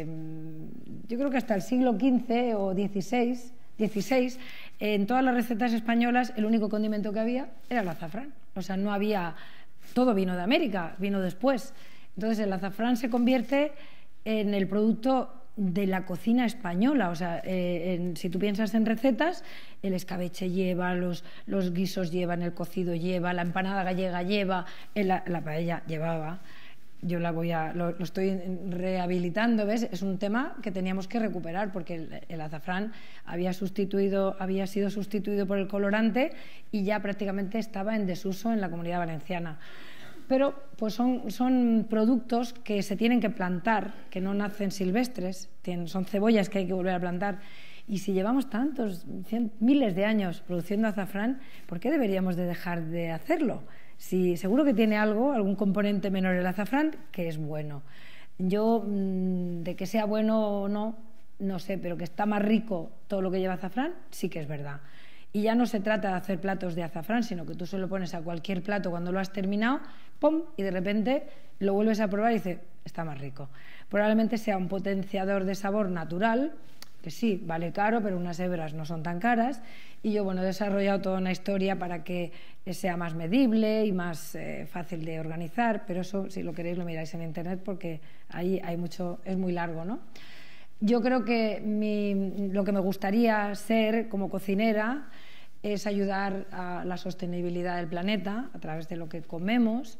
yo creo que hasta el siglo XV o XVI, en todas las recetas españolas el único condimento que había era el azafrán. O sea, no había, todo vino de América, vino después. Entonces el azafrán se convierte en el producto de la cocina española. O sea, si tú piensas en recetas, el escabeche lleva, los guisos llevan, el cocido lleva, la empanada gallega lleva, la paella llevaba. Yo lo estoy rehabilitando, ¿ves? Es un tema que teníamos que recuperar porque el azafrán había sido sustituido por el colorante y ya prácticamente estaba en desuso en la Comunidad Valenciana. Pero pues son productos que se tienen que plantar, que no nacen silvestres, son cebollas que hay que volver a plantar. Y si llevamos miles de años produciendo azafrán, ¿por qué deberíamos de dejar de hacerlo? Si seguro que tiene algún componente menor el azafrán que es bueno. Yo, de que sea bueno o no, no sé, pero que está más rico todo lo que lleva azafrán, sí que es verdad. Y ya no se trata de hacer platos de azafrán, sino que tú se lo pones a cualquier plato cuando lo has terminado, ¡pum!, y de repente lo vuelves a probar y dices, está más rico. Probablemente sea un potenciador de sabor natural, que sí, vale caro, pero unas hebras no son tan caras, y yo, bueno, he desarrollado toda una historia para que sea más medible y más fácil de organizar, pero eso, si lo queréis, lo miráis en internet porque ahí hay mucho, es muy largo, ¿no? Yo creo que lo que me gustaría ser como cocinera es ayudar a la sostenibilidad del planeta a través de lo que comemos,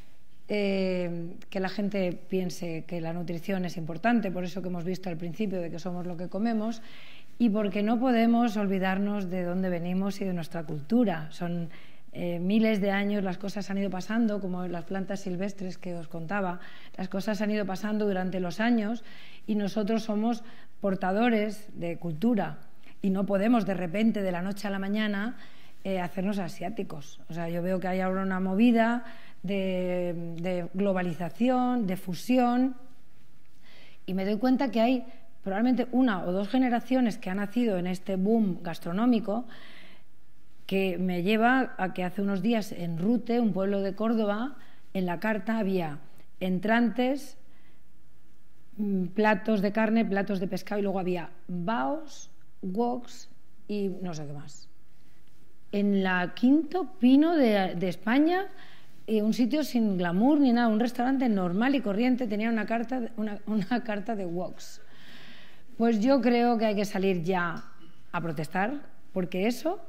que la gente piense que la nutrición es importante, por eso que hemos visto al principio de que somos lo que comemos, y porque no podemos olvidarnos de dónde venimos y de nuestra cultura. Son miles de años, las cosas han ido pasando, como las plantas silvestres que os contaba, las cosas han ido pasando durante los años y nosotros somos portadores de cultura y no podemos de repente, de la noche a la mañana, hacernos asiáticos. O sea, yo veo que hay ahora una movida de globalización, de fusión, y me doy cuenta que hay probablemente una o dos generaciones que han nacido en este boom gastronómico que me lleva a que hace unos días en Rute, un pueblo de Córdoba, en la carta había entrantes, platos de carne, platos de pescado y luego había baos, woks y no sé qué más. En la Quinto Pino de España, un sitio sin glamour ni nada, un restaurante normal y corriente, tenía una carta de woks. Pues yo creo que hay que salir ya a protestar, porque eso,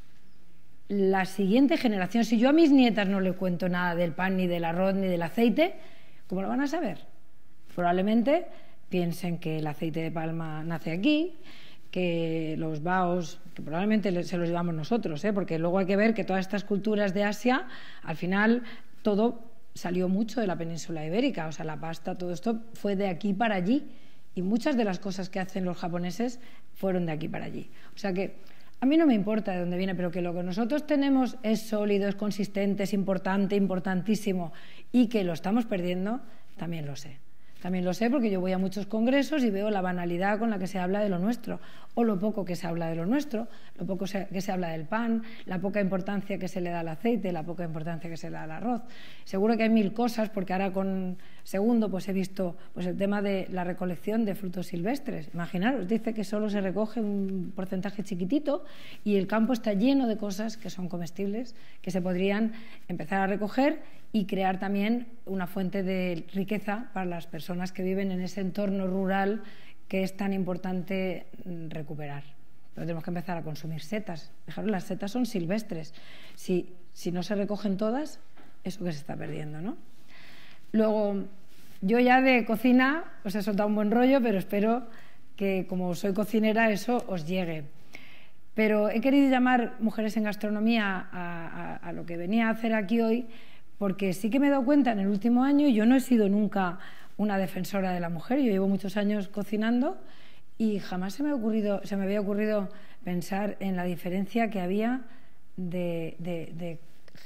la siguiente generación, si yo a mis nietas no les cuento nada del pan, ni del arroz, ni del aceite, ¿cómo lo van a saber? Probablemente piensen que el aceite de palma nace aquí, que los baos, que probablemente se los llevamos nosotros, porque luego hay que ver que todas estas culturas de Asia, al final todo salió mucho de la península ibérica, o sea, la pasta, todo esto fue de aquí para allí. Y muchas de las cosas que hacen los japoneses fueron de aquí para allí. O sea que a mí no me importa de dónde viene, pero que lo que nosotros tenemos es sólido, es consistente, es importante, importantísimo, y que lo estamos perdiendo, también lo sé. También lo sé porque yo voy a muchos congresos y veo la banalidad con la que se habla de lo nuestro, o lo poco que se habla de lo nuestro, lo poco que se habla del pan, la poca importancia que se le da al aceite, la poca importancia que se le da al arroz. Seguro que hay mil cosas, porque ahora con Segundo pues he visto pues el tema de la recolección de frutos silvestres. Imaginaros, dice que solo se recoge un porcentaje chiquitito y el campo está lleno de cosas que son comestibles, que se podrían empezar a recoger y crear también una fuente de riqueza para las personas que viven en ese entorno rural que es tan importante recuperar. Pero tenemos que empezar a consumir setas. Fijaros, las setas son silvestres. Si no se recogen todas, eso que se está perdiendo, ¿no? Luego, yo ya de cocina os he soltado un buen rollo, pero espero que, como soy cocinera, eso os llegue. Pero he querido llamar Mujeres en Gastronomía a lo que venía a hacer aquí hoy, porque sí que me he dado cuenta en el último año, yo no he sido nunca una defensora de la mujer, yo llevo muchos años cocinando y jamás se me había ocurrido pensar en la diferencia que había de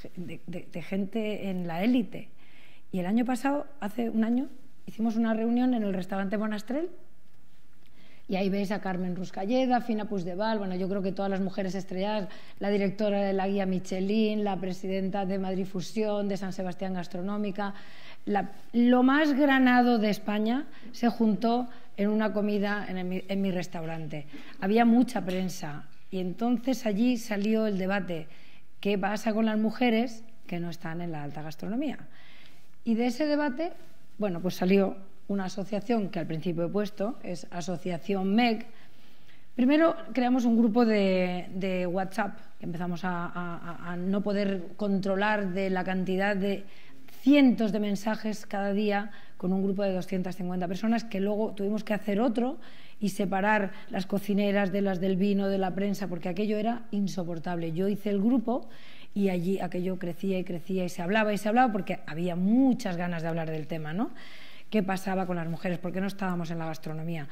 gente en la élite. Y el año pasado, hace un año, hicimos una reunión en el restaurante Monastrell y ahí veis a Carmen Ruscalleda, Fina Puigdevall, bueno, yo creo que todas las mujeres estrelladas, la directora de la guía Michelin, la presidenta de Madrid Fusión, de San Sebastián Gastronómica, lo más granado de España se juntó en una comida en mi restaurante. Había mucha prensa y entonces allí salió el debate: ¿qué pasa con las mujeres que no están en la alta gastronomía? Y de ese debate, bueno, pues salió una asociación que al principio he puesto, es Asociación MEG. Primero creamos un grupo de WhatsApp, que empezamos a no poder controlar de la cantidad de cientos de mensajes cada día, con un grupo de 250 personas, que luego tuvimos que hacer otro y separar las cocineras de las del vino, de la prensa, porque aquello era insoportable. Yo hice el grupo y allí aquello crecía y crecía y se hablaba porque había muchas ganas de hablar del tema, ¿no? ¿Qué pasaba con las mujeres? ¿Por qué no estábamos en la gastronomía?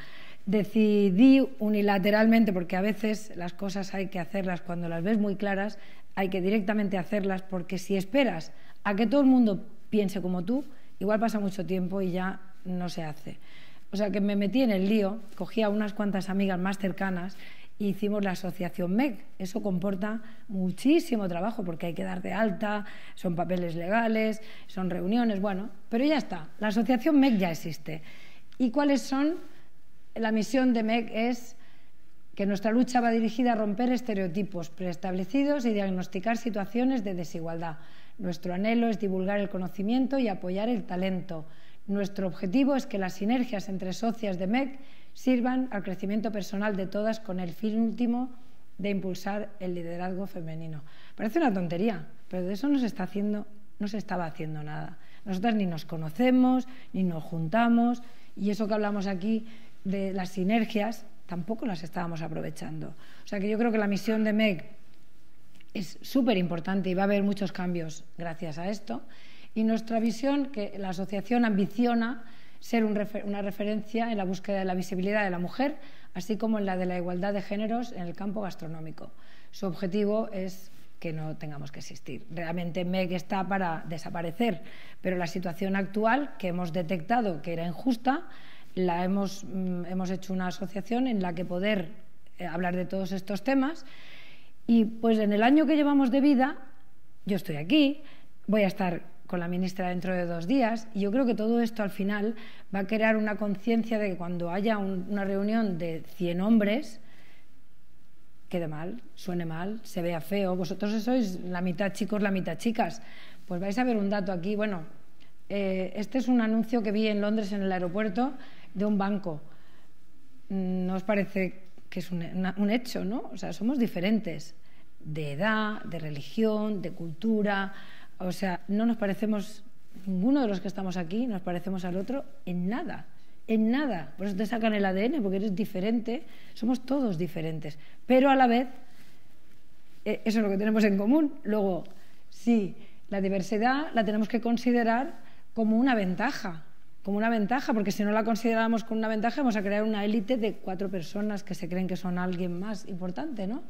Decidí unilateralmente, porque a veces las cosas hay que hacerlas cuando las ves muy claras, hay que directamente hacerlas, porque si esperas a que todo el mundo piense como tú, igual pasa mucho tiempo y ya no se hace. O sea que me metí en el lío, cogí a unas cuantas amigas más cercanas e hicimos la asociación MEG. Eso comporta muchísimo trabajo porque hay que dar de alta, son papeles legales, son reuniones, bueno, pero ya está, la asociación MEG ya existe. ¿Y cuáles son? La misión de MEG es que nuestra lucha va dirigida a romper estereotipos preestablecidos y diagnosticar situaciones de desigualdad. Nuestro anhelo es divulgar el conocimiento y apoyar el talento. Nuestro objetivo es que las sinergias entre socias de MEG sirvan al crecimiento personal de todas con el fin último de impulsar el liderazgo femenino. Parece una tontería, pero de eso no se estaba haciendo nada. Nosotras ni nos conocemos, ni nos juntamos, y eso que hablamos aquí de las sinergias tampoco las estábamos aprovechando. O sea que yo creo que la misión de MEG es súper importante y va a haber muchos cambios gracias a esto. Y nuestra visión, que la asociación ambiciona ser una referencia en la búsqueda de la visibilidad de la mujer, así como en la de la igualdad de géneros en el campo gastronómico. Su objetivo es que no tengamos que existir. Realmente MEG está para desaparecer, pero la situación actual, que hemos detectado que era injusta, hemos hecho una asociación en la que poder hablar de todos estos temas. Y pues en el año que llevamos de vida, yo estoy aquí, voy a estar con la ministra dentro de 2 días, y yo creo que todo esto al final va a crear una conciencia de que cuando haya una reunión de 100 hombres, quede mal, suene mal, se vea feo. Vosotros sois la mitad chicos, la mitad chicas. Pues vais a ver un dato aquí. Bueno, este es un anuncio que vi en Londres en el aeropuerto de un banco. ¿No os parece que es un hecho, no? O sea, somos diferentes de edad, de religión, de cultura. O sea, no nos parecemos, ninguno de los que estamos aquí nos parecemos al otro en nada, en nada. Por eso te sacan el ADN, porque eres diferente, somos todos diferentes, pero a la vez, eso es lo que tenemos en común. Luego, sí, la diversidad la tenemos que considerar como una ventaja, porque si no la consideramos como una ventaja, vamos a crear una élite de 4 personas que se creen que son alguien más importante, ¿no?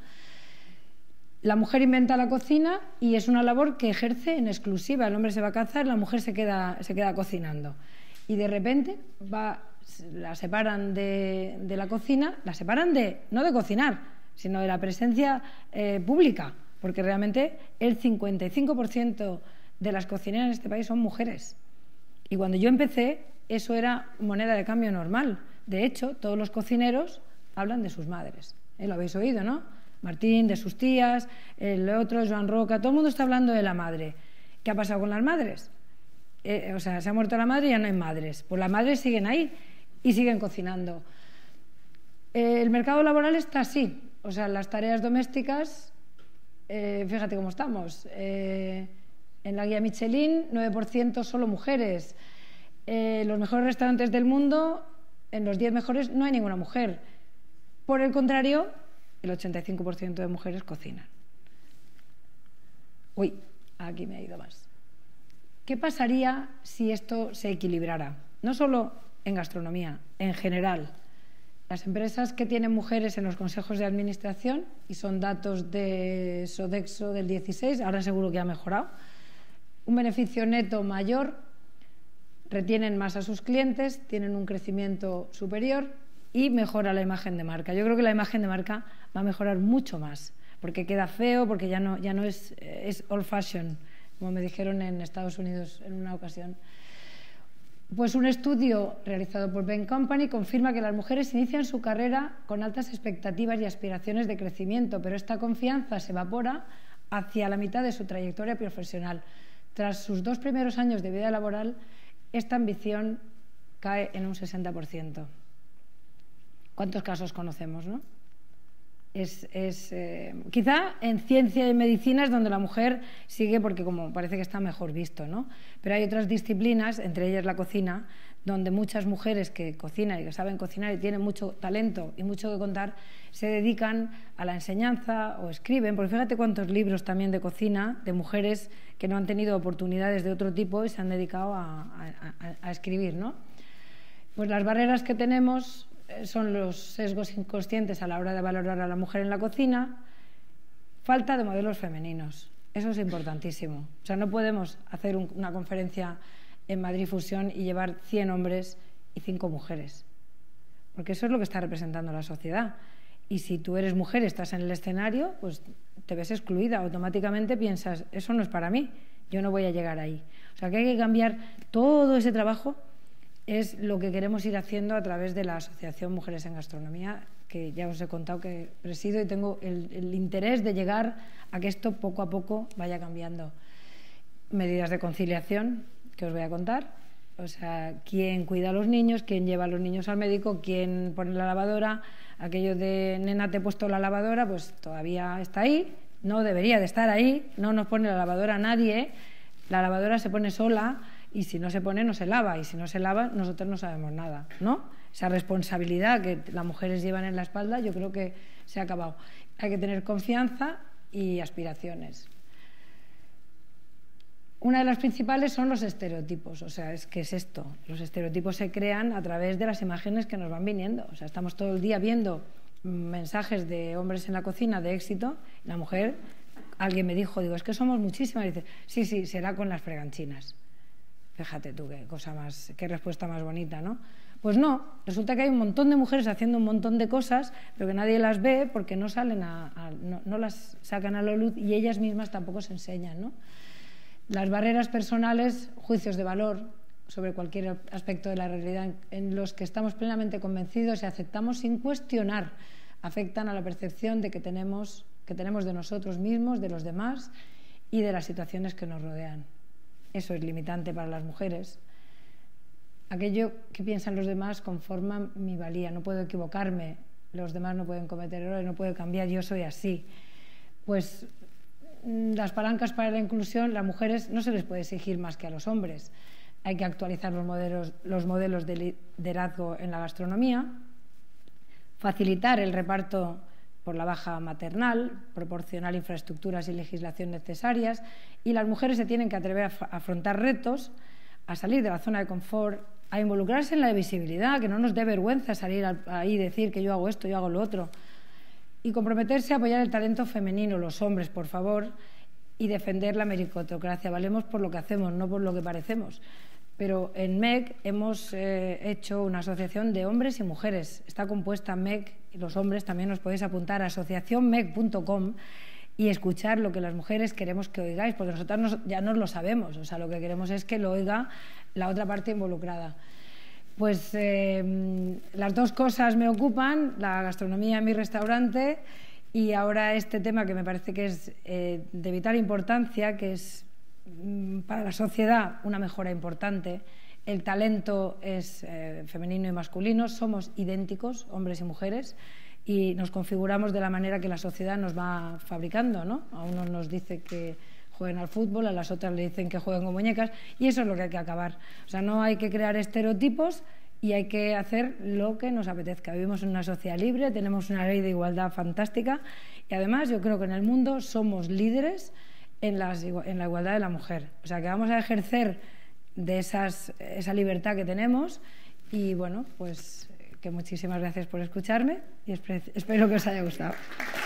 La mujer inventa la cocina y es una labor que ejerce en exclusiva. El hombre se va a cazar, la mujer se queda cocinando. Y de repente la separan de la cocina, la separan no de cocinar, sino de la presencia pública, porque realmente el 55% de las cocineras en este país son mujeres. Y cuando yo empecé, eso era moneda de cambio normal. De hecho, todos los cocineros hablan de sus madres. Lo habéis oído, ¿no? Martín, de sus tías, el otro, Joan Roca, todo el mundo está hablando de la madre. ¿Qué ha pasado con las madres? O sea, se ha muerto la madre y ya no hay madres. Pues las madres siguen ahí y siguen cocinando. El mercado laboral está así. O sea, las tareas domésticas, fíjate cómo estamos. En la guía Michelin, 9% solo mujeres. Los mejores restaurantes del mundo, en los 10 mejores no hay ninguna mujer. Por el contrario, el 85% de mujeres cocinan. Uy, aquí me he ido más. ¿Qué pasaría si esto se equilibrara? No solo en gastronomía, en general. Las empresas que tienen mujeres en los consejos de administración, y son datos de Sodexo del 16, ahora seguro que ha mejorado, un beneficio neto mayor, retienen más a sus clientes, tienen un crecimiento superior y mejora la imagen de marca. Yo creo que la imagen de marca va a mejorar mucho más, porque queda feo, porque ya no es old fashion, como me dijeron en Estados Unidos en una ocasión. Pues un estudio realizado por Bain Company confirma que las mujeres inician su carrera con altas expectativas y aspiraciones de crecimiento, pero esta confianza se evapora hacia la mitad de su trayectoria profesional. Tras sus 2 primeros años de vida laboral, esta ambición cae en un 60%. ¿Cuántos casos conocemos, no? Quizá en ciencia y medicina es donde la mujer sigue, porque como parece que está mejor visto, ¿no? Pero hay otras disciplinas, entre ellas la cocina, donde muchas mujeres que cocinan y que saben cocinar y tienen mucho talento y mucho que contar, se dedican a la enseñanza o escriben, porque fíjate cuántos libros también de cocina de mujeres que no han tenido oportunidades de otro tipo y se han dedicado a escribir, ¿no? Pues las barreras que tenemos son los sesgos inconscientes a la hora de valorar a la mujer en la cocina, falta de modelos femeninos. Eso es importantísimo. O sea, no podemos hacer una conferencia en Madrid Fusión y llevar 100 hombres y 5 mujeres, porque eso es lo que está representando la sociedad. Y si tú eres mujer y estás en el escenario, pues te ves excluida, automáticamente piensas, eso no es para mí, yo no voy a llegar ahí. O sea, que hay que cambiar todo ese trabajo. Es lo que queremos ir haciendo a través de la Asociación Mujeres en Gastronomía, que ya os he contado que presido, y tengo el interés de llegar a que esto poco a poco vaya cambiando. Medidas de conciliación, que os voy a contar. O sea, quién cuida a los niños, quién lleva a los niños al médico, quién pone la lavadora. Aquello de nena, te he puesto la lavadora, pues todavía está ahí, no debería de estar ahí, no nos pone la lavadora a nadie, la lavadora se pone sola. Y si no se pone, no se lava. Y si no se lava, nosotros no sabemos nada, ¿no? Esa responsabilidad que las mujeres llevan en la espalda, yo creo que se ha acabado. Hay que tener confianza y aspiraciones. Una de las principales son los estereotipos. O sea, ¿qué es esto? Los estereotipos se crean a través de las imágenes que nos van viniendo. O sea, estamos todo el día viendo mensajes de hombres en la cocina de éxito. La mujer, alguien me dijo, es que somos muchísimas. Y dice, sí, será con las freganchinas. Fíjate tú, qué respuesta más bonita, ¿no? Pues no, resulta que hay un montón de mujeres haciendo un montón de cosas, pero que nadie las ve porque no salen no las sacan a la luz y ellas mismas tampoco se enseñan, ¿no? Las barreras personales, juicios de valor sobre cualquier aspecto de la realidad en los que estamos plenamente convencidos y aceptamos sin cuestionar, afectan a la percepción de que tenemos de nosotros mismos, de los demás y de las situaciones que nos rodean. Eso es limitante para las mujeres. Aquello que piensan los demás conforma mi valía. No puedo equivocarme, los demás no pueden cometer errores, no puedo cambiar, yo soy así. Pues las palancas para la inclusión, las mujeres no se les puede exigir más que a los hombres. Hay que actualizar los modelos de liderazgo en la gastronomía, facilitar el reparto por la baja maternal, proporcionar infraestructuras y legislación necesarias, y las mujeres se tienen que atrever a afrontar retos, a salir de la zona de confort, a involucrarse en la visibilidad, que no nos dé vergüenza salir ahí y decir que yo hago esto, yo hago lo otro, y comprometerse a apoyar el talento femenino, los hombres, por favor, y defender la meritocracia. Valemos por lo que hacemos, no por lo que parecemos. Pero en MEC hemos hecho una asociación de hombres y mujeres. Está compuesta MEC, y los hombres también os podéis apuntar a asociacionmec.com y escuchar lo que las mujeres queremos que oigáis, porque nosotras ya nos lo sabemos, o sea, lo que queremos es que lo oiga la otra parte involucrada. Pues las dos cosas me ocupan, la gastronomía en mi restaurante y ahora este tema que me parece que es de vital importancia, que es para la sociedad una mejora importante. El talento es femenino y masculino, somos idénticos, hombres y mujeres, y nos configuramos de la manera que la sociedad nos va fabricando, ¿no? A uno nos dice que jueguen al fútbol, a las otras le dicen que jueguen con muñecas, y eso es lo que hay que acabar. O sea, no hay que crear estereotipos y hay que hacer lo que nos apetezca. Vivimos en una sociedad libre, tenemos una ley de igualdad fantástica, y además yo creo que en el mundo somos líderes en la igualdad de la mujer. O sea, que vamos a ejercer de esa libertad que tenemos, y bueno, pues que muchísimas gracias por escucharme y espero que os haya gustado.